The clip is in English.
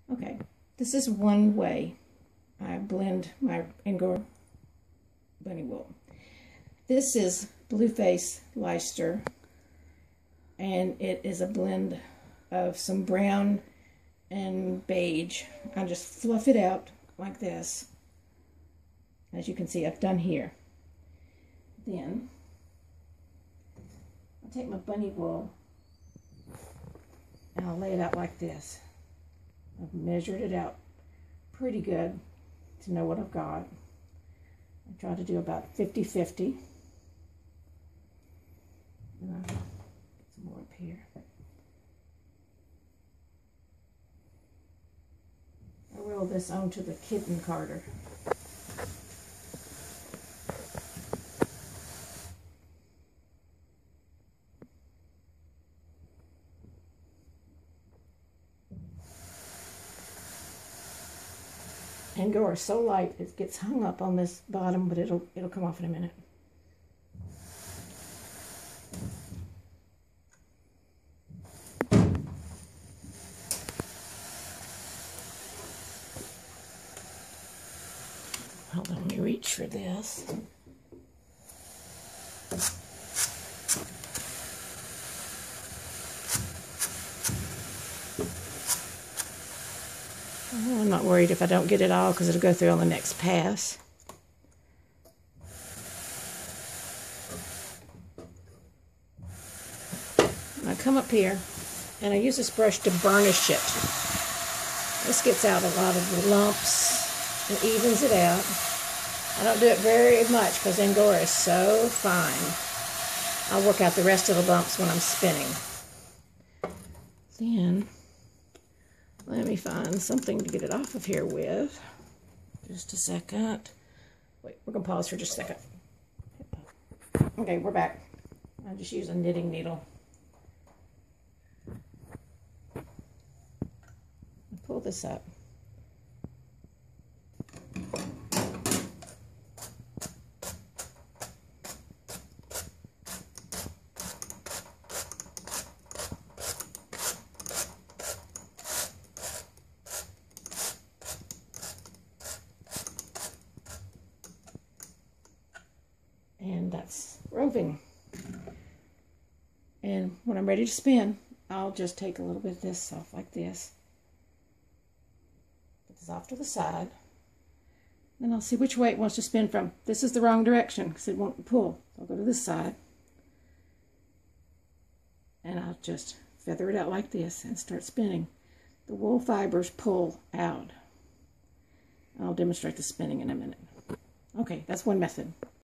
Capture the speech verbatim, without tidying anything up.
Okay, this is one way I blend my angora bunny wool. This is Blueface Leicester, and it is a blend of some brown and beige. I just fluff it out like this. As you can see, I've done here. Then I'll take my bunny wool and I'll lay it out like this. I've measured it out pretty good to know what I've got. I try to do about fifty fifty. And I'll get some more up here. I roll this onto the kitten carder. Angora is so light it gets hung up on this bottom, but it'll it'll come off in a minute. Hold on, let me reach for this. I'm not worried if I don't get it all because it'll go through on the next pass. I come up here and I use this brush to burnish it. This gets out a lot of the lumps and evens it out. I don't do it very much because angora is so fine. I'll work out the rest of the lumps when I'm spinning. Then let me find something to get it off of here with. Just a second. Wait, we're going to pause for just a second. Okay, we're back. I just use a knitting needle. Pull this up. And that's roving. And when I'm ready to spin, I'll just take a little bit of this off like this. Put this off to the side. Then I'll see which way it wants to spin from. This is the wrong direction because it won't pull. I'll go to this side. And I'll just feather it out like this and start spinning. The wool fibers pull out. I'll demonstrate the spinning in a minute. Okay, that's one method.